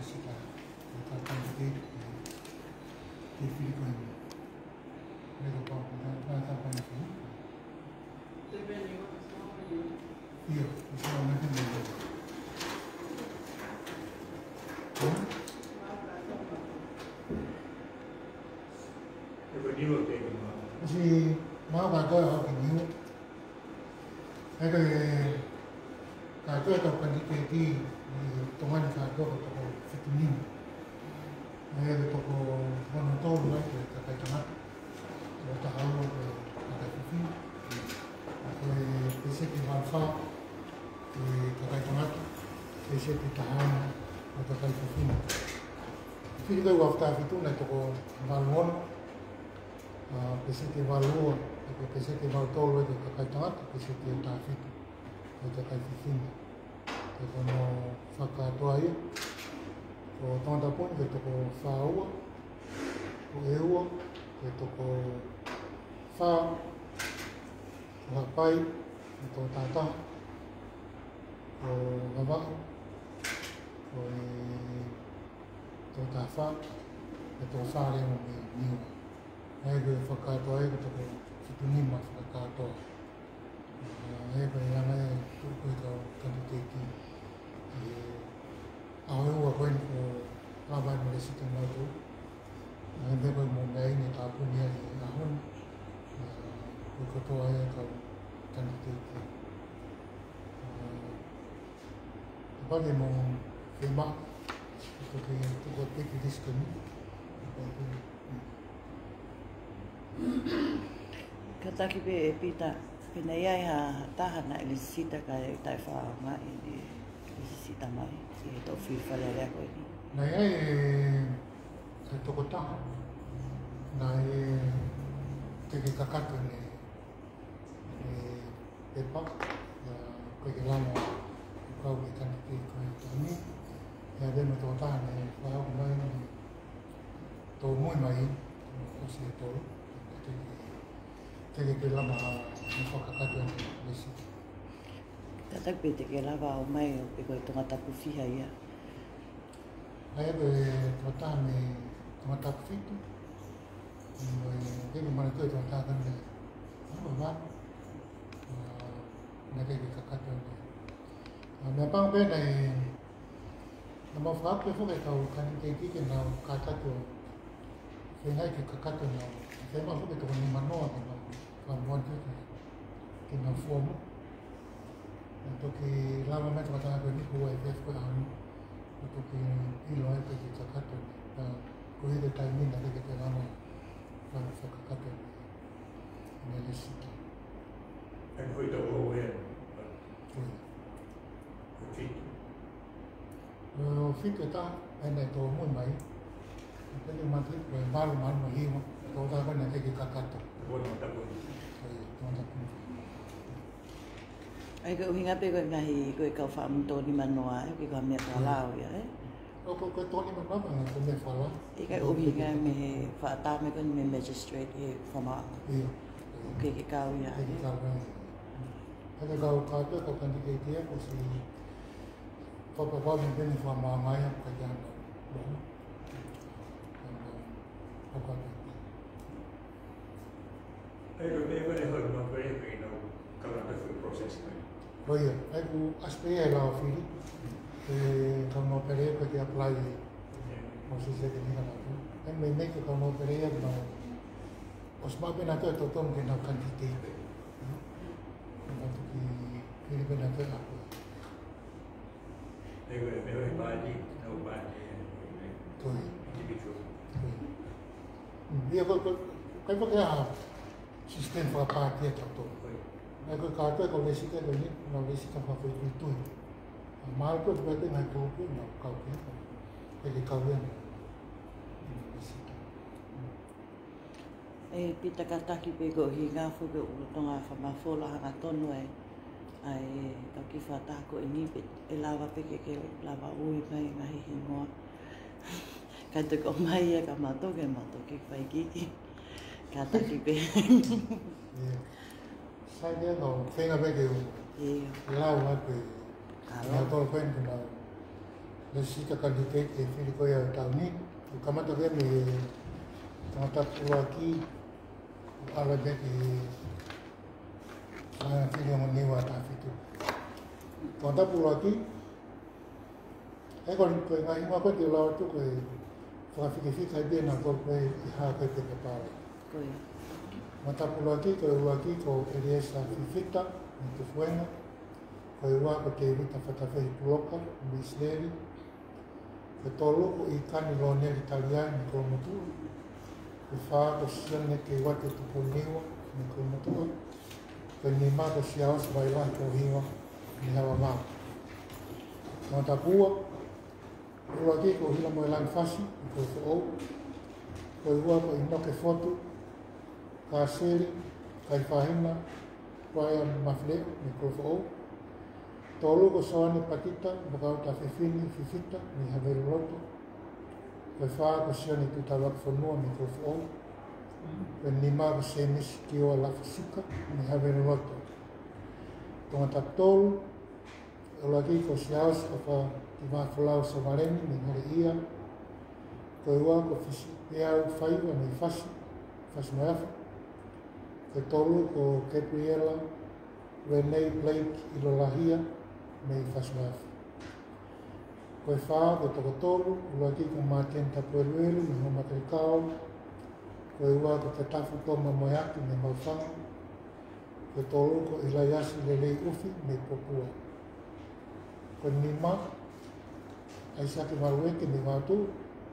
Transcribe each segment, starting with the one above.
visita a candidate di Filipino. Vedo poco, da campagna qui. Io, sono una candidata. E venivo a te, Sì, ma guarda, ho finito. È che tu hai candidati di domani fa dopo fittinino. E dopo non torno che hai chiamato. Ho tagliato che hai finito. E pensi che va a fare che hai chiamato. Pensi che tagliamo che hai finito. Fili doi hafta fituna dopo valvono. Pensi che valvono, pensi che valtolo che hai chiamato, pensi che tagliato che hai finito. Kono whakatoa ia, ko tangata poni ke toko whaua, ko e ua, ke toko wha, ko hapai, ke toko tata, ko wawau, ko e toko tawha, ke toko whare mo me niwa. Hei ke whakatoa ia ke toko whitunima whakatoa. Hei ke ana e tuku e kau kandidati. Ahora hubo bueno trabajo en el sitio nuevo, donde voy montar ni tapunya ni ahun, porque todo hay que candidate. Vale mon firma, porque todo tiene disco ni. Kataki pe pita pinaya ha tahana elisita kai taifa nga ini elisita mai to fifa le ko ni. Na ia e toko taha, na e te kakato ni pepa, koe ke lama kau ke kandidate koe tani, e adeno toko taha ni whao mai ni tō mui mai, o si e tōru, te ke lama ni whakakato ni lesi. Tatak pe te ke lava o mai o pe koe tonga tapu fiha ia. Ai e tō taha ni tonga tapu fitu, ke mana koe tonga taha kande, ano wā, na ke kakato ni. Mea pang pe nei, na mau whaape whuke kau kandidate ke nau katato, whengai ke kakato nau, whengai whuke toko ni manoa ke nau, whamuantu ke nau fuomo. Toki lama me toka taha koe ni kua e koe anu, toki ilo e ke kakato ni, ko hide taimina ke te lama whakakato ni lesita. e koe toko oe, o fitu. O fitu e taha, ene tō mui mai, pele mati koe maru manu hiwa, tō taha koe ne ke kakato. Bueno, tapo. Tōna puni. Ai ko hinga pe koe ngahi koe kau wha amuto ni manoa e ke kua mea whalao ia e. O koe tōni manawa ko me whala. E kai o hinga me whaata me koe me magistrate e whamaa. Ia. Ke ke kau ia Ke e. kau rai. Haka kau kātua kau kandidate ia ko si whapapau ni pene whamāngai a ka iana. Bono. Haka E koe me koe hoi no koe e koe no kaurata koe process koe. Koia, ai ku aspe e lao whiri. Kau no pere koe te apply o si se te nika natu. Ai mei mei ke kau no pere e no os mape na koe totonu ke nau kandidate. Natu ki whiri na koe ako. E koe me hoi bāni, no bāni, Toi. individual. Ia kai whake a system whakapātia tato. Koe. Ai koe kātua ko lesika koe ni, nau lesika whawhai kui tui. Māre koe te pēte ngai tōpū, nau kau kia. E ke kau iana. Lesika. E pita kataki pe ko hinga whuke o tonga whamawhola hanga tonu e. Ai kau ki whataha ko i nipe e lawa peke ke lawa ui mai ngahi hingoa. Kai te ko mai e ka matoke whai kiki. Kataki pe. Ia. Sai ia no whenga peke o Ia. lau mai pe. Alo. Nau tō koe ni nau. le sika kandike ke whiri koe au tau ni. O kamata ke me kamata pua ki o ala be ke whiri o niwa ta whitu. Kamata pua ki e koni koe ngai ma koe te lau tu koe whakawhikewhika i bena koe koe i haa koe te kapare. Koe. Kamata pua ki koe ua ki ko Eliesa Fifita ni te fuenga. Koe ua ko te rita whatawhi puloka ni Isleri. Ke tolu ko i kani lo neri taliai ni ko motu. Ke whaa ko siane ke wate tupu niwa ni ko motu. Ke ni maa ko siaos vai lai ko hiwa ni hawa maa. Kamata pua, ua ki ko hila mo ilang fasi ni ko whaou. Koe ua ko i noke fotu, ka seri, kai whahina, whaia mafleo ni ko whaou. Tolu ko soane patita, makau ta whiwhini, whiwhita, ni haweru roto. Koe whaa ko sione tutawak whanua ni ko whaou. Koe ni maa ko se misi ki oa lafa suka, ni haweru roto. Tongata tolu, ola ki ko siaos ka wha ti maa whalau sa mareni, ni ngare ia. Koe ua ko whisi peau whaiwa ni whasi, whasi maeafa. Koe tolu ko Gabriela, Renee Blake Ilolahia, mei whasmafu. Koe whaa, koe toko tolu, ua ki ko Martin Tapueruelu, ni homa Krikao. Koe ua ko te tafu toma moeaki, me Maufanga. Koe tolu ko Ilayasi Lelei Ufi, me Popua. Koe Nima, Aisaki Marueke, me Mātu.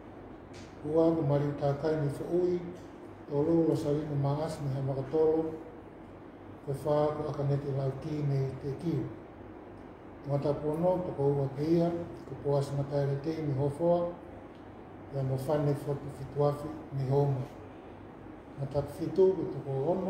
Ua ko Mariu Tākai, ni Whaui. Tolu Losarino Maas, ni Hamakatolo. Koe whaa ko Akanete Lauki, me Te Kiu. Ngata pono, toko ua keia, ko poas mataere te ni hofoa, ia mo whane whotu whituafi ni homa. Ngata whitu, ko toko ono,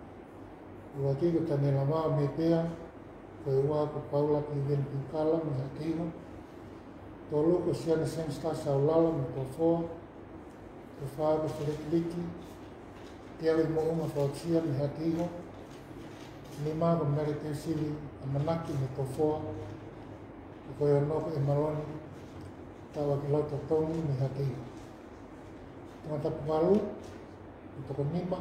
ua ki ko tanela maa me pea, koe ua ko Paula ki ven piukala, me hakiho. Tolu ko siane sensta saulala, me kofoa, ko whaa ko whirikiliki, teawi mo unga whaotsia, me hakiho. Ni maa ko mere te sili a manaki me kofoa, ko e onoko e maloni, tawa ki lauta tongi me hakei. Tangata pumalu, toko nima,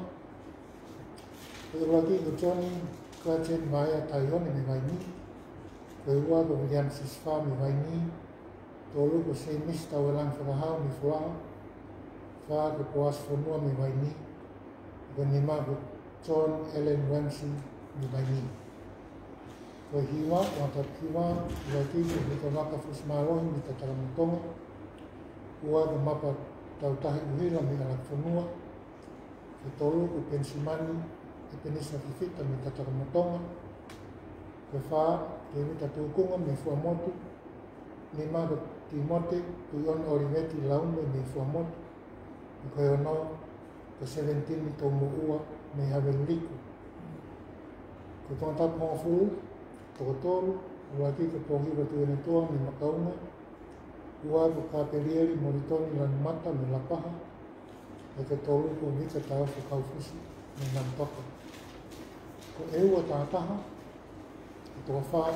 ko e waki ko Johnny Kajen Maia Taione me Waini, ko e ua ko William Sisfa me Waini, tolu ko se mista welang whakahau me Fulaha, whaa ko poas whanua me Waini, ko nima ko John Ellen Ramsey me Waini. Koe hiwa, wata hiwa, ua ki ko hika waka whusmarohi me ta taramutonga, ua ko mapa tautahi uhila me alak whanua, ke tolu ko Pensimani, e penisa whiwhita me ta taramutonga, koe whaa, ke wita tūkunga me Fuamotu, ni maa ko Timote, ku ion Oriveti Laume me Fuamotu, koe ono ko 17 ni tōmu ua me Haweluliku. Ko tōngata pōnga fulu, toko tolu, ua ki ko pōhiwa tuene toa me Makaunga, ua ko Kapelieri Moritoni Lani Mata me Lapaha, e ke tolu ko Vika Taufu Kaufusi me Namtoka. Ko e ua tātaha, ko toko whai,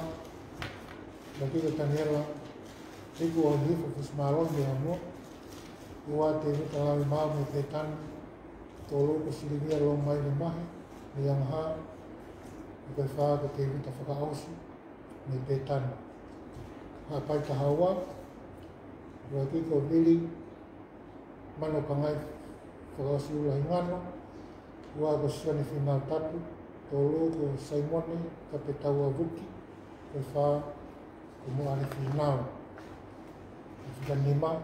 ua ki ko Taniela, Riku o Hifu Fusmaron me Amua, ua te Vika Lawi Mau me Petani, tolu ko Silivia Long Mai le Mahi, me Yangaha, koe whaa ko te wita whakaausi me Petani. Hapai ta haua, ua ki ko Vili, mano pangai whakaausi ula hingano, ua ko Sione Whinau Tatu, tolu ko Saimone, ka pe taua Vuki, koe whaa ko Moane Whinau. Whika Nima,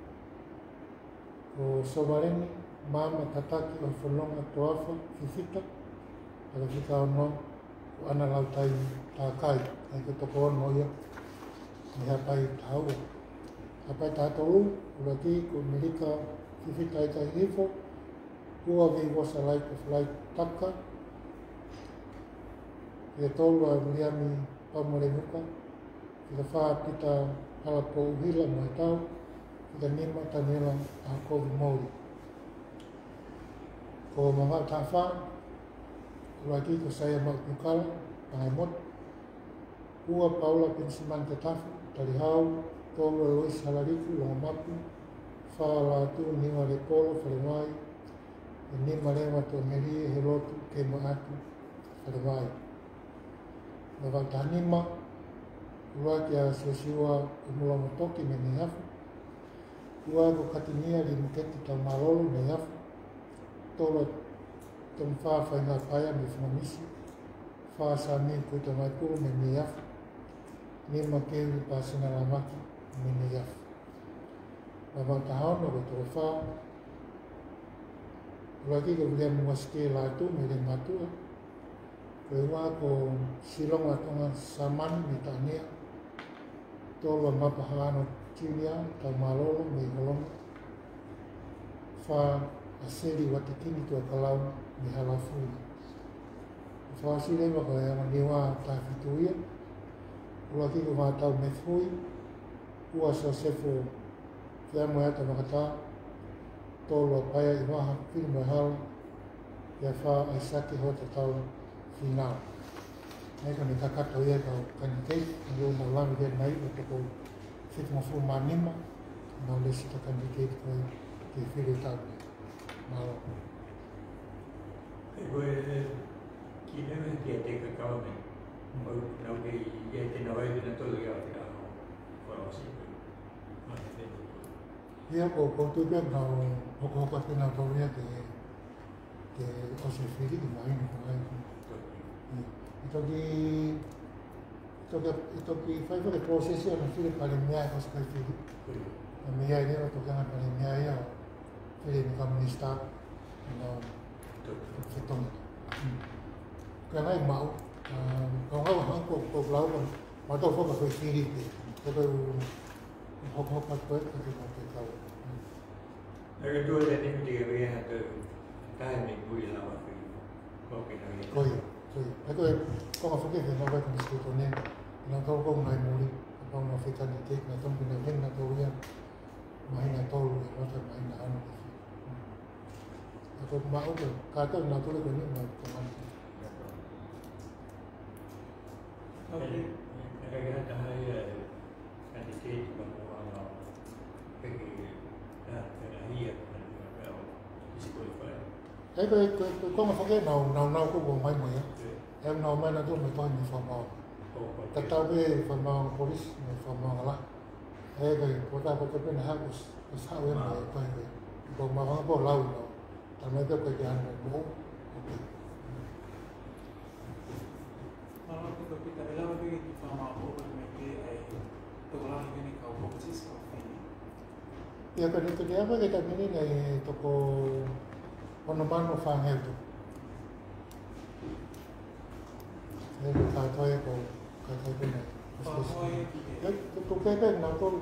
ko Sovareni, Mama Tataki o Whanonga Toafa, Whiwhita, ala whika ono, ko ana lautai tākai, ai ko toko ono ia, ni hapai tāua. Hapai tātou, ula ki ko Merika Whiwhita i kai hifo, ua vei wasa lai ko whalai taka, e tolu a Williami Pamore Muka, whika whaa pita hala po uhila mo e tau, whika nima Taniela a Kovi Mori. Ko mga tāwha, ua ki ko Saya Maupukala, pangai mot, ua Paula Pensiman te tafu, tari hau, polo e oi salarifu longa mapu, wha tu niwa le polo whare mai, e nima rewa to meri he rotu ke mo atu whare mai. Na wata nima, ua ki a siosiwa e mua motoki me ni hafu, ua ko katinia li muketi tau marolo me hafu, tolo tom wha whainga paia me whamamisi, wha sa mi kuta mai kuru me ni hafu, nima keuri pasina la maki me ni hafu. Na wata haona ko toro wha, ua ki ka wia mua ske la tu me le matua, koe ua ko silonga tonga samani me tania, tolo mapahano tiunia, tau marolo me holonga, wha aseri watikini tua kalau me halafuni. Wha asirema koe ama niwa tawhituia, ua ki ka wātau me fui, ua sa sefo kia moe ata makata, tolo paia i waha pili moe hala, ia wha ai sake hota tau finau. Nei ka ni kakata ia kau kanikei, ni o na lami rea nai o toko whitumafu manima, na o lesi ta kanikei koe ke whiru tau. Malo. Koe ki newe ki a te kakao me, nau ke i te nawai tena tolu i a te aho, whaosi koe. Ia ko tupe na hoko tena tau ia te ose whiri ki maini ko ai. Itoki whaiwhare prosesi ana whiri pare mea e ose kai whiri. Na mea i rewa toki ana pare mea ia whiri ni kamunista na whetonga. Ka nai mau, kau ngau hanko ko lau ma tau whaka koe whiri te. Toka hoko koe kati ma te kau. Naka tua te nimi te kawea hata tae me pui lawa whiri. Koke na wea. Koe. Eko e konga whake te nawa kani skuto ne, na tau kong nai muri, ka pau na whetani te, na tongi na hena tau ia, mahina tolu e wata mahina anu. Eko mau ke, kātou nā tole koe ni, nā tamani. Naka ke hata hai kani te ti pangu anga peke na hia kani kau isi koe whae. Eko konga whake nau koko mai mai ya. Em nau mai na tō me tohi me whamao. Ta tau me whamao polis, me whamao la. Eko i pota pota pena hau ko sao e mai tohi me. Ko mawanga po lau no. Ta me te koe ki anu me mo. Mama ko pita elawa ke ki whamao opa me ke ai tōlahi kene kau boxes kau whini. Ia ka ni tuni apa ke ta mini nei toko ono mano whangeutu. Nei me kātoe ko kātoe pene. Whahoe ki te. Ko pepe nā tōru.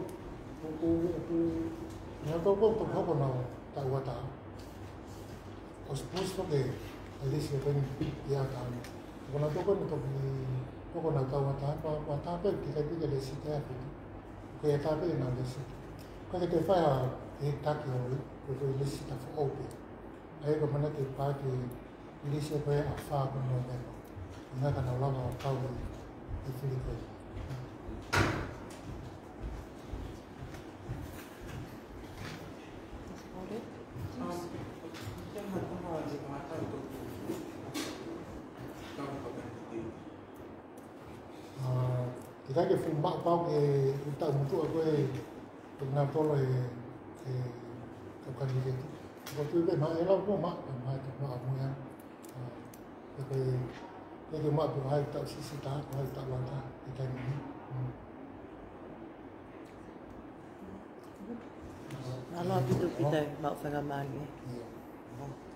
Nā tōru ko hoko nā tau wata. O spus whake alisi e peni i a tāne. Ko nā tōko ni toko nā tau wata. Wa tāpe ki kai pika le si te api. Ko e tāpe nā le si. Ko te whai a e taki hori. Ko te le si ta whaope. Ai ko mana te pāki i lisi e koe a whāko no meko. Nā ka nā lawa o tau e whiri koe. Ki kai ke whu mak pau ke utau mutu a koe ngā tolo e kapkani ke ti. Ko tu pe ma e lau po mak, ma e tu mak amu ya. E ke mak pu hai tau sisi taha, ko hai tau wata i kai ni. Ala pitu pitai, mau whakamani. Yeah.